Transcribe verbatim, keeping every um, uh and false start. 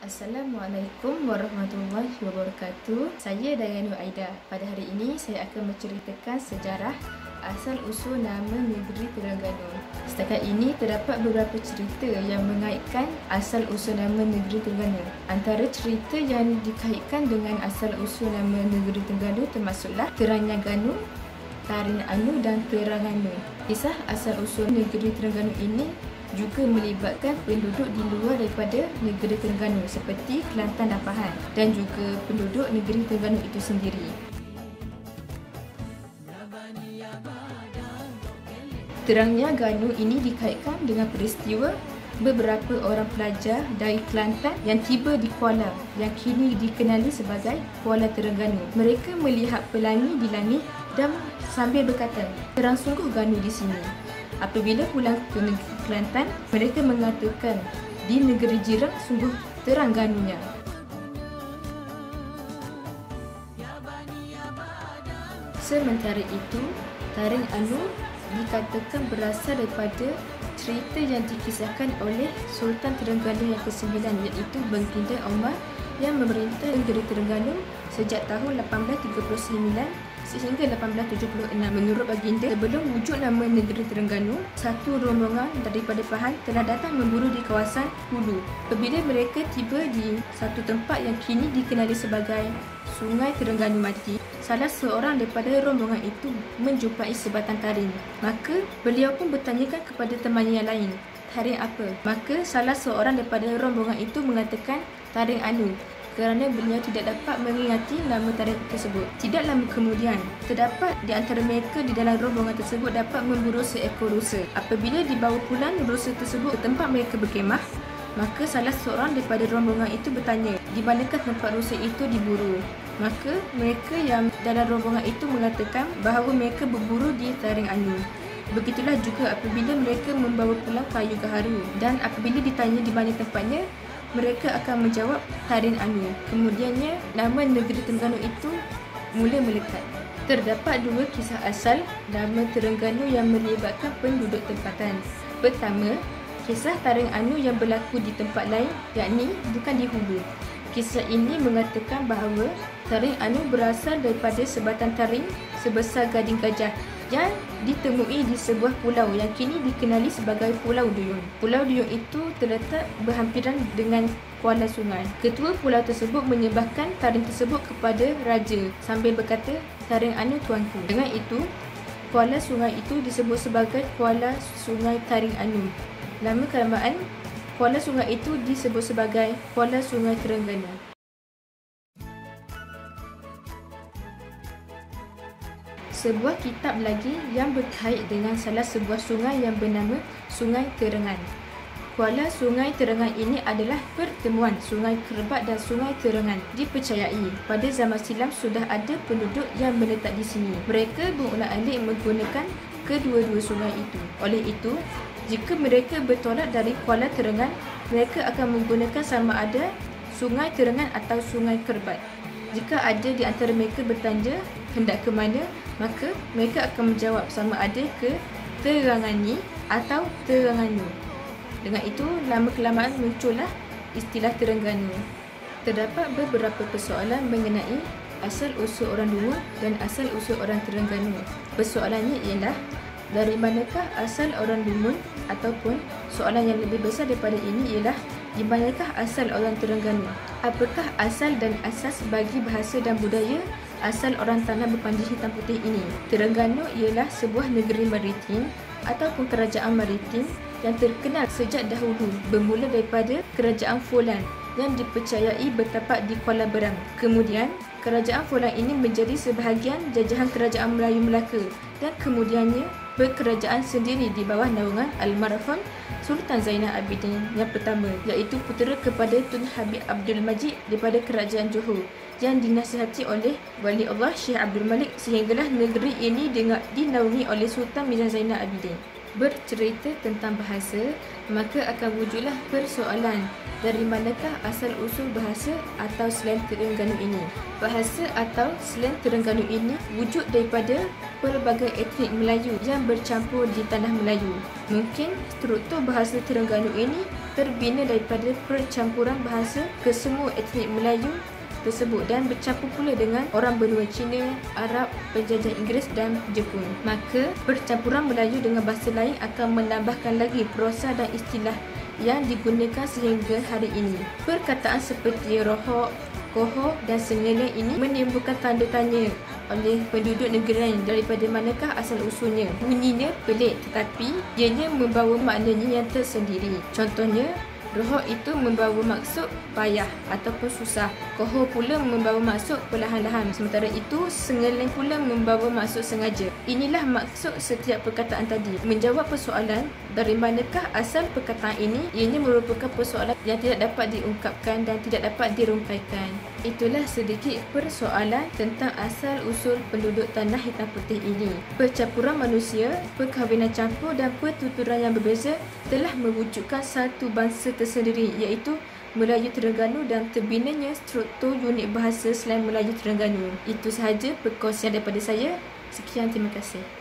Assalamualaikum warahmatullahi wabarakatuh. Saya Dayanu Aida. Pada hari ini saya akan menceritakan sejarah asal-usul nama negeri Terengganu. Setakat ini terdapat beberapa cerita yang mengaitkan asal-usul nama negeri Terengganu. Antara cerita yang dikaitkan dengan asal-usul nama negeri Terengganu termasuklah Terengganu, Taring Anu dan Terengganu. Kisah asal-usul negeri Terengganu ini juga melibatkan penduduk di luar daripada negeri Terengganu seperti Kelantan dan Pahang dan juga penduduk negeri Terengganu itu sendiri. Terengganu ini dikaitkan dengan peristiwa beberapa orang pelajar dari Kelantan yang tiba di Kuala yang kini dikenali sebagai Kuala Terengganu. Mereka melihat pelangi di langit dan sambil berkata, "Terang sungguh Ganu di sini." Apabila pulang ke negeri Kelantan, mereka mengatakan di negeri jiran sungguh terang ganunya. Sementara itu, Taring Anu dikatakan berasal daripada cerita yang dikisahkan oleh Sultan Terengganu yang kesembilan, iaitu Baginda Omar yang memerintah negeri Terengganu sejak tahun lapan belas tiga puluh sembilan sehingga lapan belas tujuh puluh enam. Menurut Baginda, sebelum wujud nama negeri Terengganu, satu rombongan daripada Pahang telah datang memburu di kawasan Hulu. Apabila mereka tiba di satu tempat yang kini dikenali sebagai Sungai Terengganu Mati, salah seorang daripada rombongan itu menjumpai sebatang taring. Maka beliau pun bertanyakan kepada temannya yang lain, "Taring apa?" Maka salah seorang daripada rombongan itu mengatakan Taring Anu, kerana beliau tidak dapat mengingati nama taring tersebut. Tidak lama kemudian, terdapat di antara mereka di dalam rombongan tersebut dapat memburu seekor rusa. Apabila dibawa pulang rusa tersebut ke tempat mereka berkemah, maka salah seorang daripada rombongan itu bertanya, "Di manakah tempat rusa itu diburu?" Maka mereka yang dalam rombongan itu mengatakan bahawa mereka berburu di Taring Anu. Begitulah juga apabila mereka membawa pulang kayu gaharu, dan apabila ditanya di mana tempatnya, mereka akan menjawab Taring Anu. Kemudiannya, nama negeri Terengganu itu mula melekat. Terdapat dua kisah asal nama Terengganu yang melibatkan penduduk tempatan. Pertama, kisah Taring Anu yang berlaku di tempat lain, yakni bukan di Hulu. Kisah ini mengatakan bahawa Taring Anu berasal daripada sebatang taring sebesar gading gajah yang ditemui di sebuah pulau yang kini dikenali sebagai Pulau Duyung. Pulau Duyung itu terletak berhampiran dengan kuala sungai. Ketua pulau tersebut menyembahkan taring tersebut kepada raja sambil berkata, "Taring Anu tuanku." Dengan itu, kuala sungai itu disebut sebagai Kuala Sungai Taring Anu. Lama kelamaan, kuala sungai itu disebut sebagai Kuala Sungai Terengganu. Sebuah kitab lagi yang berkait dengan salah sebuah sungai yang bernama Sungai Terengan. Kuala Sungai Terengan ini adalah pertemuan Sungai Kerbat dan Sungai Terengan. Dipercayai pada zaman silam sudah ada penduduk yang menetap di sini. Mereka berulang-alik menggunakan kedua-dua sungai itu. Oleh itu, jika mereka bertolak dari Kuala Terengan, mereka akan menggunakan sama ada Sungai Terengan atau Sungai Kerbat. Jika ada di antara mereka bertanya hendak ke mana, maka mereka akan menjawab sama ada ke Terangani atau Terengganu. Dengan itu, lama kelamaan muncullah istilah Terengganu. Terdapat beberapa persoalan mengenai asal-usul orang Dungun dan asal-usul orang Terengganu. Persoalannya ialah, dari manakah asal orang Dungun? Ataupun soalan yang lebih besar daripada ini ialah, di manakah asal orang Terengganu? Apakah asal dan asas bagi bahasa dan budaya asal orang tanah berpanji hitam putih ini? Terengganu ialah sebuah negeri maritim ataupun kerajaan maritim yang terkenal sejak dahulu, bermula daripada kerajaan Fulan yang dipercayai bertapak di Kuala Berang. Kemudian, kerajaan Fulan ini menjadi sebahagian jajahan kerajaan Melayu Melaka dan kemudiannya berkerajaan sendiri di bawah naungan almarhum Sultan Zainal Abidin yang pertama, iaitu putera kepada Tun Habib Abdul Majid daripada kerajaan Johor yang dinasihati oleh Wali Allah Syekh Abdul Malik sehinggalah negeri ini dinaungi oleh Sultan Mirza Zainal Abidin. Bercerita tentang bahasa, maka akan wujudlah persoalan, dari manakah asal-usul bahasa atau slang Terengganu ini? Bahasa atau slang Terengganu ini wujud daripada pelbagai etnik Melayu yang bercampur di tanah Melayu. Mungkin struktur bahasa Terengganu ini terbina daripada percampuran bahasa kesemua etnik Melayu tersebut dan bercampur pula dengan orang benua Cina, Arab, penjajah Inggeris dan Jepun. Maka percampuran Melayu dengan bahasa lain akan menambahkan lagi prosa dan istilah yang digunakan sehingga hari ini. Perkataan seperti rohok, kohok dan sengeleng ini menimbulkan tanda tanya oleh penduduk negara lain daripada manakah asal usulnya. Bunyinya pelik tetapi ianya membawa maknanya yang tersendiri. Contohnya, rohok itu membawa maksud payah ataupun susah. Kohor pula membawa maksud perlahan-lahan. Sementara itu, sengeleng pula membawa maksud sengaja. Inilah maksud setiap perkataan tadi. Menjawab persoalan dari manakah asal perkataan ini, ianya merupakan persoalan yang tidak dapat diungkapkan dan tidak dapat dirungkaikan. Itulah sedikit persoalan tentang asal-usul penduduk tanah hitam putih ini. Percampuran manusia, perkahwinan campur dan pertuturan yang berbeza telah mewujudkan satu bangsa tersendiri, iaitu Melayu Terengganu, dan terbinanya struktur unik bahasa selain Melayu Terengganu. Itu sahaja perkongsian daripada saya. Sekian, terima kasih.